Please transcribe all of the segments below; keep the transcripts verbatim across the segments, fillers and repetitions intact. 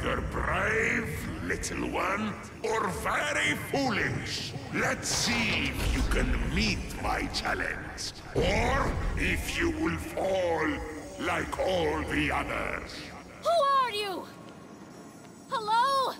either brave, little one, or very foolish. Let's see if you can meet my challenge, or if you will fall like all the others. Who are you? Hello?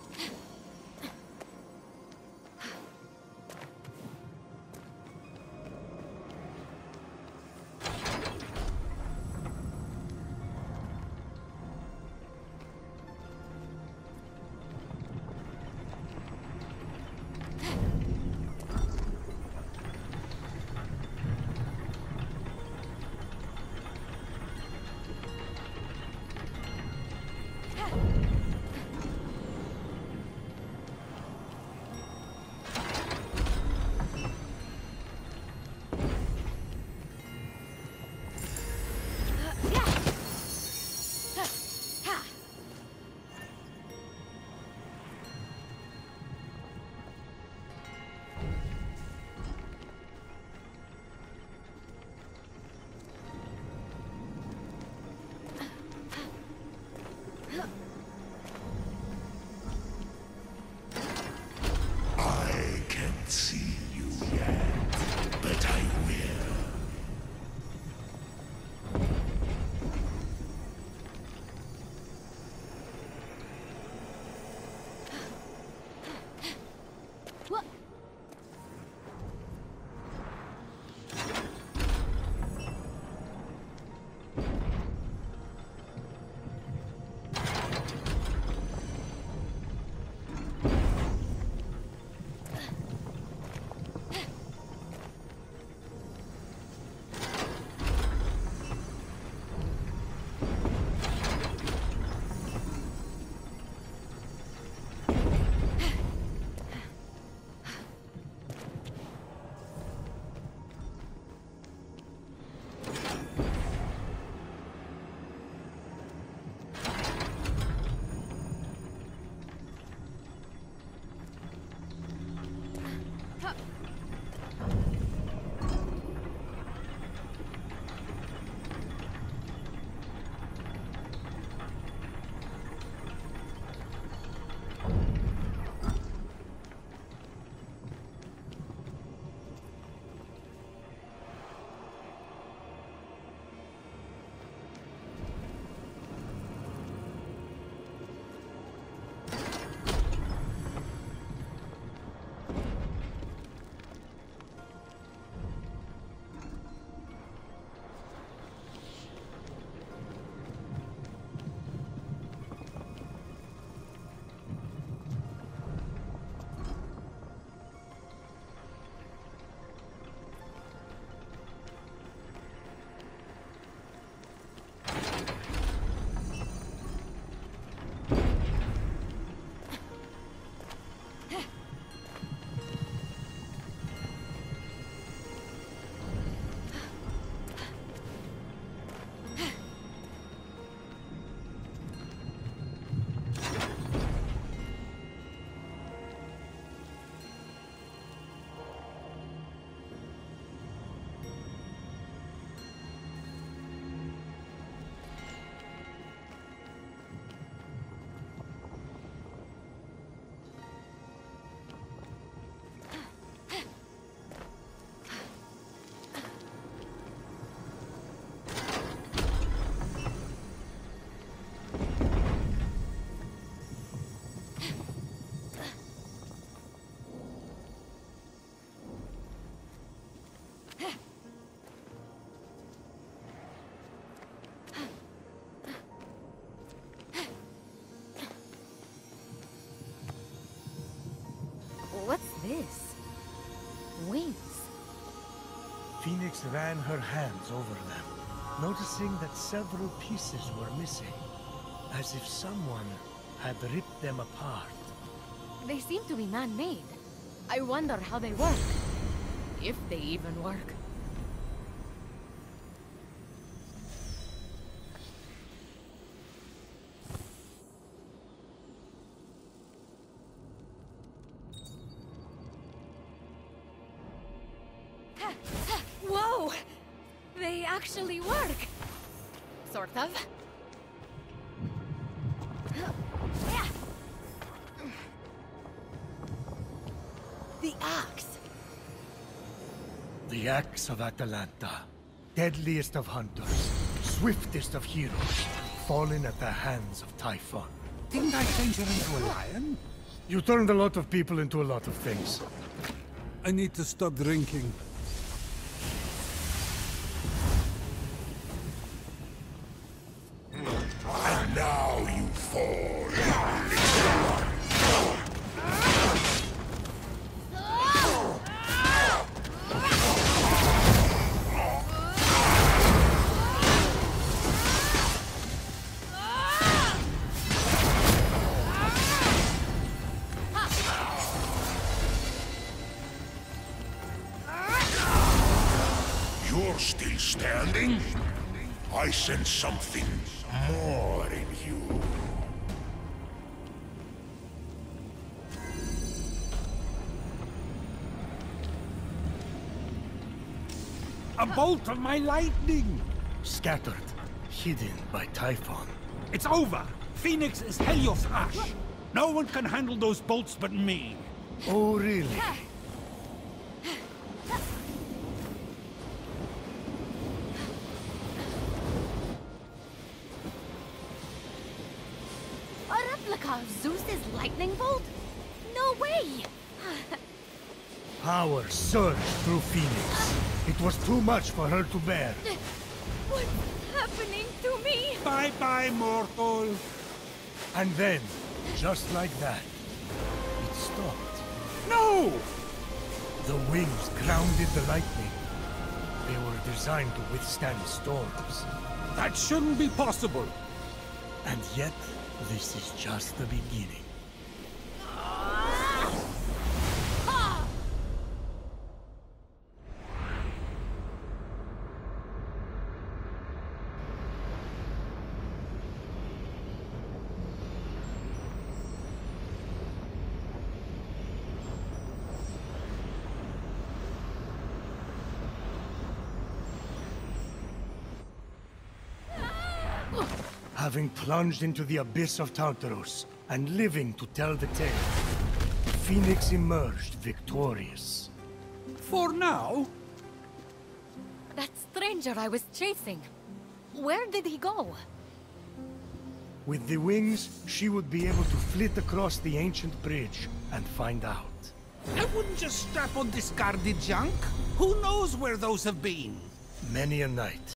What's this? Wings. Phoenix ran her hands over them, noticing that several pieces were missing, as if someone had ripped them apart. They seem to be man-made. I wonder how they work. If they even work. Whoa! They actually work! Sort of. The axe of Atalanta, deadliest of hunters, swiftest of heroes, fallen at the hands of Typhon. Didn't I change her into a lion? You turned a lot of people into a lot of things. I need to stop drinking. And now you fall, little one. You're still standing? I sense something more in you. A bolt of my lightning! Scattered, hidden by Typhon. It's over! Phoenix is Helios Ash! No one can handle those bolts but me! Oh, really? A replica of Zeus's lightning bolt? No way! Power surged through Phoenix. It was too much for her to bear. What's happening to me? Bye-bye, mortal! And then, just like that, it stopped. No! The wings grounded the lightning. They were designed to withstand storms. That shouldn't be possible! And yet, this is just the beginning. Having plunged into the abyss of Tartarus and living to tell the tale, Phoenix emerged victorious. For now? That stranger I was chasing. Where did he go? With the wings, she would be able to flit across the ancient bridge and find out. I wouldn't just strap on discarded junk. Who knows where those have been? Many a night,